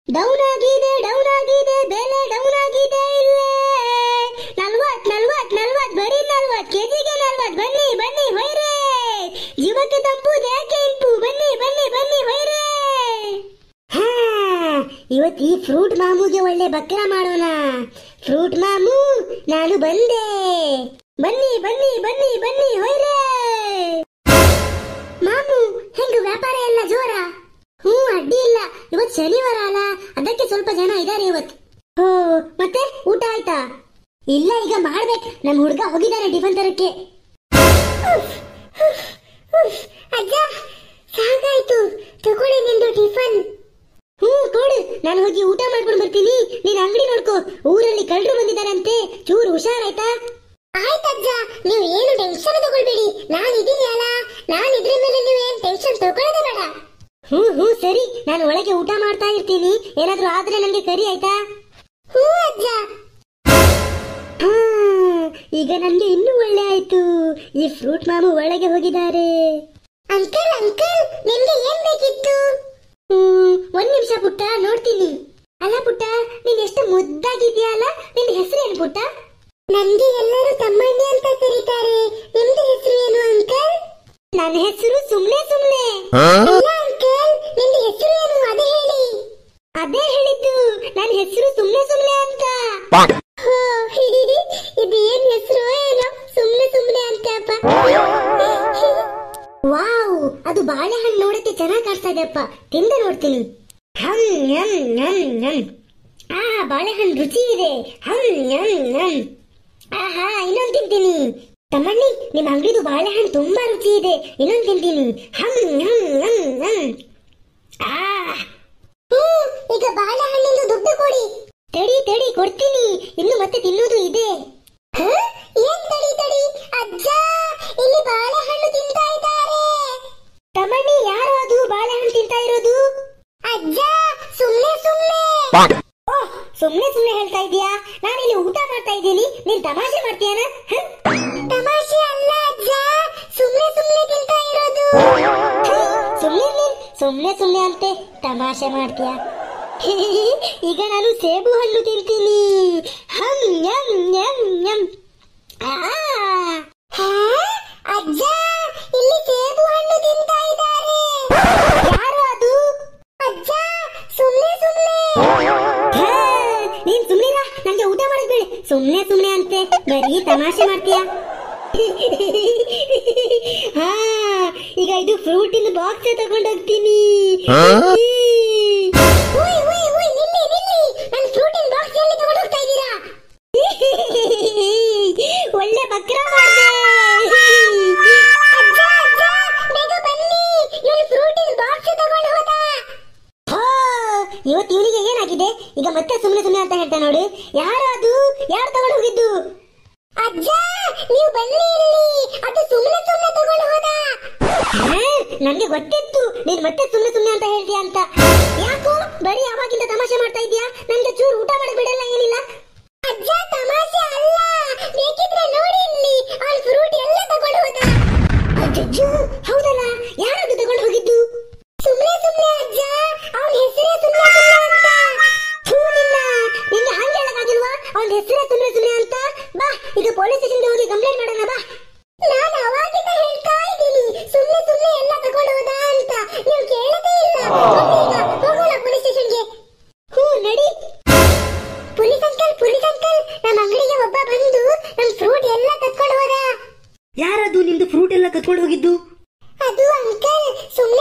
Down ಆಗಿದೆ ಬೆಲೆ down ಆಗಿದೆ ಇಲ್ಲೇ 40 ಬರೀ 40 ಕೆಜಿಗೆ 40 ಬನ್ನಿ ಹೊಯ್ರೆ ಜೀವಕ್ಕೆ ತಂಪು ದೇಹಕ್ಕೆ ಇಂಪು ಬನ್ನಿ ಹೊಯ್ರೆ. ಇವತ್ತು ಈ ಫ್ರೂಟ್ ಮಾಮೂಗೆ ಒಳ್ಳೆ ಬಕ್ರ ಮಾಡೋಣ. ಫ್ರೂಟ್ ಮಾಮು ನಾನು ಬಂದೆ, ಬನ್ನಿ ಹೊಯ್ರೆ. ಮಾಮು ಹೆಂಗ ವ್ಯಾಪಾರ ಎಲ್ಲ ಜೋರ? ಅಡ್ಡಿ ಇಲ್ಲ, ಇವತ್ತು ಶನಿವಾರ ಅಲ್ಲ, ಅದಕ್ಕೆ ಸ್ವಲ್ಪ ಜನ ಇದ್ದಾರೆ ಇವತ್ತು. ಮತ್ತೆ ಊಟ ಆಯ್ತಾ? ಇಲ್ಲ, ಈಗ ಮಾಡ್ಬೇಕು. ನಮ್ಮ ಹುಡುಗ ಹೋಗಿದ್ದಾರೆ ಟಿಫನ್ ತರಕ್ಕೆ. ಅಜ್ಜ ಸಾಕಾಯ್ತು, ತಗೊಳ್ಳಿ ನಿಂದು ಟಿಫನ್. ಕೊಡು, ನಾನು ಹೋಗಿ ಊಟ ಮಾಡ್ಕೊಂಡು ಬರ್ತೀನಿ. ನೀನ್ ಅಂಗಡಿ ನೋಡ್ಕೋ, ಊರಲ್ಲಿ ಕಳ್ಳರು ಬಂದಿದ್ದಾರಂತೆ, ಚೂರು ಹುಷಾರಾಯ್ತಾ? ಆಯ್ತಜ್ಜ, ನೀವು ಏನು ಟೆನ್ಷನ್ ತಗೊಳ್ಬೇಡಿ, ನಾನಿದ್ದೀನಿ ಅಲ್ಲ, ನಾನಿದ್ರ ಮೇಲೆ ನೀವು ಏನು ಟೆನ್ಷನ್ ತಗೊಳ್ಳೋದೇ ಬೇಡ. ಸರಿ, ನಾನು ಒಳಗೆ ಊಟ ಮಾಡ್ತಾ ಇರ್ತೀನಿ, ಏನಾದ್ರೂ ಆದ್ರೆ ನನಗೆ ಕರಿ ಆಯ್ತಾ? ಅಜ್ಜ. ಈಗ ನನಗೆ ಇನ್ನೂ ಒಳ್ಳೆ ಆಯ್ತು, ಈ ಫ್ರೂಟ್ ಮಾಮು ಒಳಗೆ ಹೋಗಿದ್ದಾರೆ. ಅಂಕಲ್ ನಿಮ್ಗೆ ಏನ್ ಬೇಕಿತ್ತು? ಒಂದ್ ನಿಮಿಷ ಪುಟ್ಟ, ನೋಡ್ತೀನಿ. ಅಲ್ಲ ಪುಟ್ಟ, ನೀನ್ ಎಷ್ಟು ಮುದ್ದಾಗಿದ್ಯಾ ಅಲ್ಲ, ನಿನ್ ಹೆಸರು ಏನು ಪುಟ್ಟ? ನನ್ಗೆ ಎಲ್ಲರೂ ತಮ್ಮಣ್ಣಿ ಅಂತ ಕರೀತಾರೆ, ನಿಮ್ದು ಹೆಸರು ಏನು ಅಂಕಲ್? ನನ್ನ ಹೆಸರು ಸುಮ್ನೆ. ಇಲ್ಲ ಅಂಕಲ್, ನಿಮ್ದು ಹೆಸರು ಏನು ಅದೇ ಹೇಳಿ. ಅದೇ ಹೇಳಿದ್ದು, ನನ್ನ ಹೆಸರು ಸುಮ್ನೆ ಅಂತ. ಇದೇನ್ ಹೆಸರು ಏನೋ ಸುಮ್ನೆ ಅಂತಪ್ಪ. ವಾವ್, ಅದು ಬಾಳೆಹಣ್ಣು ನೋಡಕ್ಕೆ ಚೆನ್ನಾಗಿ ಕಾಣಿಸ್ತಾ ಇದೆಯಪ್ಪ, ತಿಂದು ನೋಡ್ತೀನಿ. ಬಾಳೆಹಣ್ಣು ರುಚಿ ಇದೆ. ಇನ್ನೊಂದು ತಿಂತೀನಿ. ತಮ್ಮಣ್ಣಿ, ನಿಮ್ಮ ಅಂಗಡಿದು ಬಾಳೆಹಣ್ಣು ತುಂಬಾ ರುಚಿ ಇದೆ, ಇನ್ನೊಂದು ತಿಂತೀನಿ. ಈಗ ಬಾಳೆಹಣ್ಣಿಂದು ದುಡ್ಡು ಕೊಡಿ. ತಡಿ ಕೊಡ್ತೀನಿ, ಇನ್ನು ಮತ್ತೆ ತಿನ್ನೋದು ಇದೆ. ಏನ್ ತಡಿ ಅಜ್ಜ, ಇಲ್ಲಿ ಬಾಳೆಹಣ್ಣು ತಿಂತಾ ಇದ್ದಾರೆ. ತಮ್ಮಣ್ಣಿ, ಯಾರು ಅದು ಬಾಳೆಹಣ್ಣು ತಿಂತಾ ಇರೋದು? ಅಜ್ಜ, ಸುಮ್ನೆ ಹೇಳ್ತಾ ಇದೀಯಾ? ನಾನಿಲ್ಲಿ ಊಟ ಮಾಡ್ತಾ ಇದ್ದೀನಿ, ನೀನ್ ತಮಾಷೆ ಮಾಡ್ತೀಯನ? ತಮಾಷೆ ಅಲ್ಲ ಅಜ್ಜ, ಸುಮ್ನೆ ತಿಂತಾ ಇರೋದು. ಸುಮ್ನೆ ಅಂತೆ ತಮಾಷೆ ಮಾಡ್ತೀಯ? ಈಗ ನಾನು ಸೇಬು ಹಣ್ಣು ತಿಂತೀನಿ. ಅಜ್ಜ, ಇಲ್ಲಿ ಸೇಬು ಹಣ್ಣು ತಿಂತಾ ಇದ್ದಾರೆ. ಯಾರು ಅದು? ಅಜ್ಜ, ಸುಮ್ನೆ ನೀನ್ ಸುಮ್ನಿರಾ, ನಂಗೆ ಊಟ ಮಾಡಿದ್ಬೇಡಿ. ಸುಮ್ನೆ ಅಂತೆ ಬರೀ ತಮಾಷೆ ಮಾಡ್ತೀಯ? ಈಗ ಇದು ಫ್ರೂಟಿನ ಬಾಕ್ಸ್ ತಗೊಂಡೋಗ್ತೀನಿ. ಒಳ್ಳೆ ಬಕ್ರ ಮಾಡಿದೆ. ಇವತ್ತು ಇವನಿಗೆ ಏನಾಗಿದೆ? ಈಗ ಮತ್ತೆ ಸುಮ್ನೆ ಅಂತ ಹೇಳ್ತಾ ನೋಡು. ಯಾರು ಅದು? ಯಾರು ತಗೊಂಡು ಹೋಗಿದ್ದು? ಅಜ್ಜ, ನೀವು ಬನ್ನಿ ಇಲ್ಲಿ, ಅದು ಸುಮ್ನೆ ತಗೊಂಡು ಹೋದ. ನನ್ಗೆ ಗೊತ್ತಿತ್ತು ನೀನ್ ಮತ್ತೆ ಸುಮ್ನೆ ಅಂತ ಹೇಳ್ತೀಯ ಅಂತ. ಯಾಕೋ ಬರೀ ಯಾವಾಗಿಂದ ತಮಾಷೆ ಮಾಡ್ತಾ ಇದೀಯಾ? ನನ್ಗೆ ಚೂರು ಊಟ ಮಾಡಿ ಬಿಡಲ್ಲ, ಏನಿಲ್ಲ. ಅಜ್ಜ, ತಮಾಷೆ ಅಲ್ಲ, ಬೇಕಿದ್ರೆ ನೋಡಿ ಇಲ್ಲಿ, ಅವ್ನು ಫ್ರೂಟ್ ಎಲ್ಲ ತಗೊಂಡು ಹೋದ. ಅಜ್ಜ, ಹೌದಲ್ಲ, ಯಾರದು ತಗೊಂಡು ಹೋಗಿದ್ದು? ಸುಮ್ನೆ ಅಜ್ಜ, ಅವನ ಹೆಸರೇ ಸುಮ್ನೆ ಅಂತ. ನಿನ್ನ ಹಂಗೆ ಹೇಳಕ್ಕಾಗಿಲ್ವಾ? ಅವನ ಹೆಸರೇ ಸುಮ್ನೆ ಅಂತ. ಬಾ, ಈಗ ಪೊಲೀಸ್ ಸ್ಟೇಷನ್ಗೆ ಹೋಗಿ ಕಂಪ್ಲೇಂಟ್ ಮಾಡೋಣ ಬಾ. ನಾನು ಅವಾಗಿಂದ ಹೇಳ್ತಾ ಇದ್ದೀನಿ, ಸುಮ್ನೆ ಎಲ್ಲ ತಗೊಂಡು ಹೋದ ಅಂತ. ನೀವು ಕೇಳದೇ ಇಲ್ಲ. ಹೋಗೋಣ ಪೊಲೀಸ್ ಸ್ಟೇಷನ್ಗೆ. ನಡಿ. ಪೊಲೀಸ್ ಅಂಕಲ್, ನಮ್ಮ ಅಂಗಡಿಗೆ ಒಬ್ಬ ಬಂದು ನಮ್ ಫ್ರೂಟ್ ಎಲ್ಲ ಕತ್ಕೊಂಡು ಹೋದ. ಯಾರದು ನಿಮ್ದು ಫ್ರೂಟ್ ಎಲ್ಲ ಕತ್ಕೊಂಡು ಹೋಗಿದ್ದು? ಅದು ಅಂಕಲ್, ಸುಮ್ನೆ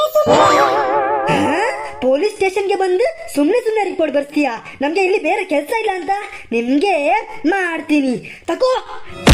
ಪೊಲೀಸ್ ಸ್ಟೇಷನ್ಗೆ ಬಂದು ಸುಮ್ನೆ ರಿಪೋರ್ಟ್ ಬರ್ತೀಯಾ? ನಮ್ಗೆ ಇಲ್ಲಿ ಬೇರೆ ಕೆಲಸ ಇಲ್ಲ ಅಂತ ನಿಮ್ಗೆ ಮಾಡ್ತೀನಿ. ತಕೋ